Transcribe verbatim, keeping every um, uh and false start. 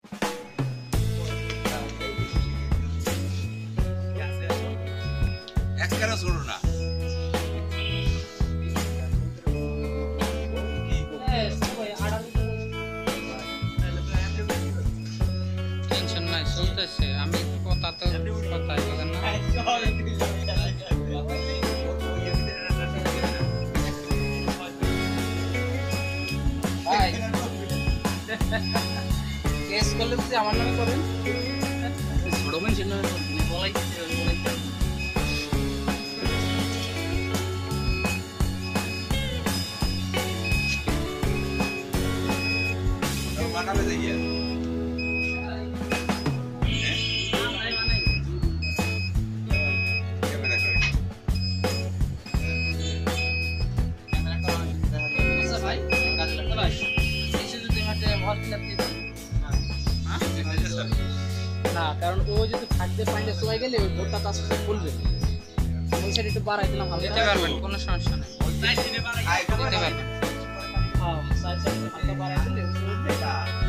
একবারও ছোড়ো না। টেনশন নাই, চলতেছে। আমি কথা তো কথাই বলেন না। ভাই কেস করলে যদি আমার নামে করেন, ছোট মানুষের নামে বলাই বানাবে যাইয়া ক্যামেরা করে ভাই কাজ লাগতে ভাই এই শুধু তুমি একটা ভর কিলাপ দিয়ে না, কারণ ও যদি থাকতে পাইলে চলে গেলে ওই ভোটটা তার সাথে খুলবে। ওই সাইড একটু বাড়াই দিলাম, ভালো দিতে পারবেন, কোনো সমস্যা নেই, দিতে পারবেন। হ্যাঁ সাইড সাইড বাড়াই দিলে